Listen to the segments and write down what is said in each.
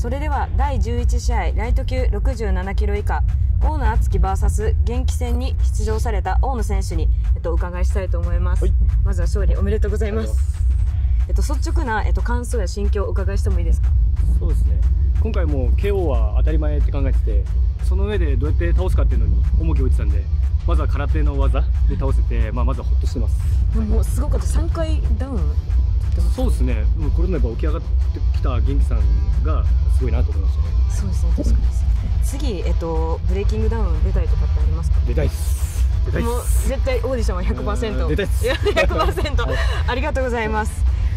それでは第11試合ライト級67キロ以下大野敦樹 VS 元気戦に出場された大野選手に、お伺いしたいと思います。まずは勝利おめでとうございます。率直な、感想や心境をお伺いしてもいいですか？ そうですね、今回も KO は当たり前って考えてて、その上でどうやって倒すかっていうのに重きを置いてたんで、まずは空手の技で倒せて、まずはほっとしてます。 もうすごかった。3回ダウン。 そうですね、これでもやっぱ起き上がってきた元気さんがすごいなと思いましたね。 そうですね、確かに次、ブレイキングダウン出たいとかってありますか？ 出たいっす。 もう絶対オーディションは 100% 出たいっす。 100% ありがとうございます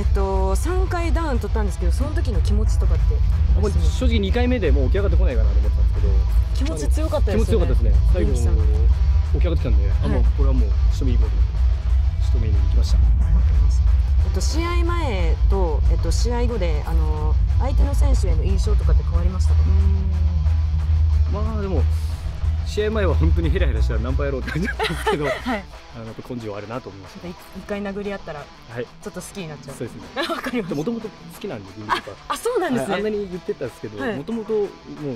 。3回ダウン取ったんですけど、その時の気持ちとかって？ もう正直2回目でもう起き上がってこないかなと思ってたんですけど、気持ち強かったですよね。 気持ち強かったですね。最後起き上がってきたんで、もうこれはもう仕留めに行こうと思って仕留めに行きました。 試合前と、試合後で相手の選手への印象とかって変わりましたか？ まあでも試合前は本当にヘラヘラしたらナンパやろうって感じだったんですけど、はい、やっぱ根性あるなと思いました。 一回殴り合ったらちょっと好きになっちゃう。 そうですね。 わかります。 もともと好きなんでリングとか。 あ、そうなんですね。 あんなに言ってたんですけど、もともともう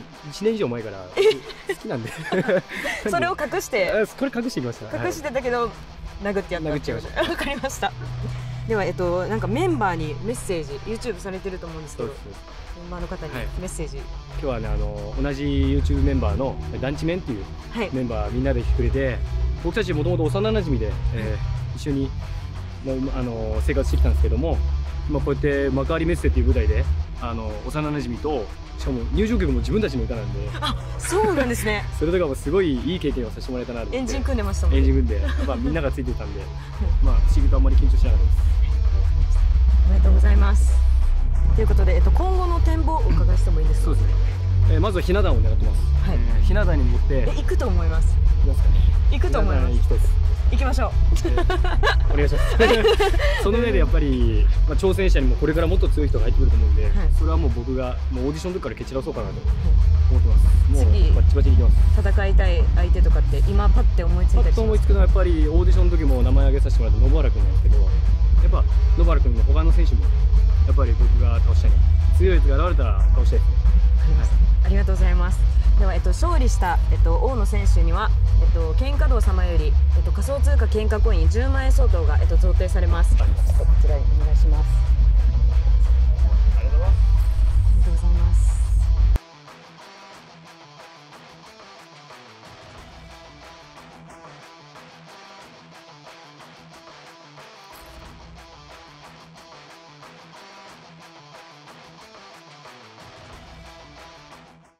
1年以上前から好きなんで。 それを隠して。 これ隠してきました。 隠してたけど殴ってやった。 殴っちゃいました。 わかりました。ではなんかメンバーにメッセージ YouTube されてると思うんですけど、メンバーの方にメッセージ。 今日はね同じ YouTube メンバーの団地メンっていうメンバーみんなで来てくれて、僕たちもともと幼馴染で一緒に生活してきたんですけども、今こうやって幕張メッセっていう舞台で幼馴染と、しかも入場曲も自分たちの歌なんで。 あ、そうなんですね。 それとかもすごいいい経験をさせてもらえたなと思って。 エンジン組んでましたもんね。 エンジン組んで、みんながついてたんで、不思議とあんまり緊張しなかったです。 おめでとうございます。ということで、今後の展望をお伺いしてもいいですか？ そうですね。まずはひな壇を狙ってます。ひな壇に乗って。 行くと思います。行くと思います。 行きたいです。 行きましょう。 お願いします。その上でやっぱり挑戦者にもこれからもっと強い人が入ってくると思うんで、それはもう僕がもうオーディションの時から蹴散らそうかなと思ってます。もうバチバチにいきます。戦いたい相手とかって今パッて思いついたりしますか？ パッと思いつくのはやっぱりオーディションの時も名前挙げさせてもらった信原君なんですけど、やっぱ信原君の他の選手もやっぱり僕が倒したいな、強いやつが現れたら倒したいですね。 ありがとうございます。では、勝利した、大野選手には、喧嘩道様より、仮想通貨喧嘩コイン10万円相当が、贈呈されます。こちらにお願いします。